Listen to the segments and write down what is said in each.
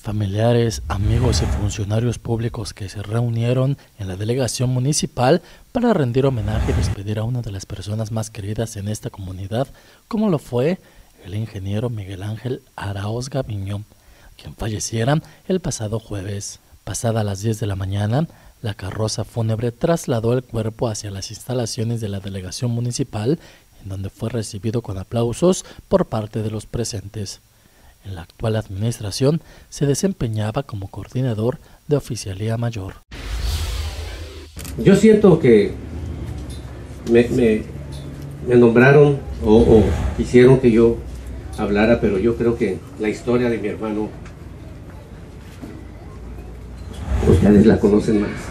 Familiares, amigos y funcionarios públicos que se reunieron en la delegación municipal para rendir homenaje y despedir a una de las personas más queridas en esta comunidad, como lo fue el ingeniero Miguel Ángel Araoz Gaviño, quien falleciera el pasado jueves. Pasada las 10 de la mañana, la carroza fúnebre trasladó el cuerpo hacia las instalaciones de la delegación municipal, en donde fue recibido con aplausos por parte de los presentes. En la actual administración se desempeñaba como coordinador de Oficialía Mayor. Yo siento que me nombraron o quisieron que yo hablara, pero yo creo que la historia de mi hermano, ustedes la conocen más.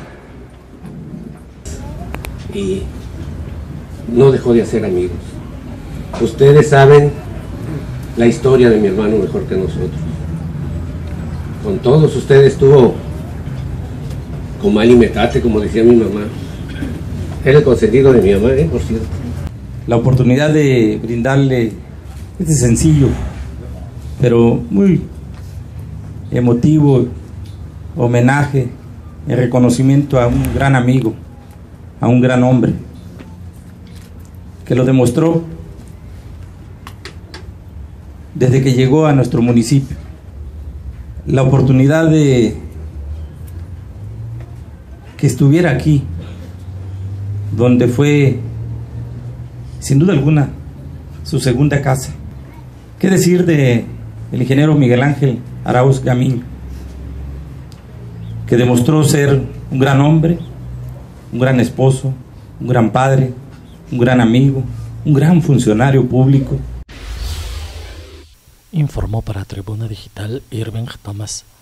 Y no dejó de hacer amigos. Ustedes saben la historia de mi hermano mejor que nosotros. Con todos ustedes estuvo como mal y metate, como decía mi mamá. Era el consentido de mi mamá, por cierto. La oportunidad de brindarle este sencillo, pero muy emotivo homenaje en reconocimiento a un gran amigo, a un gran hombre, que lo demostró desde que llegó a nuestro municipio. La oportunidad de que estuviera aquí, donde fue, sin duda alguna, su segunda casa. ¿Qué decir de el ingeniero Miguel Ángel Araoz Gaviño, que demostró ser un gran hombre, un gran esposo, un gran padre, un gran amigo, un gran funcionario público? Informó para Tribuna Digital Irving Thomas.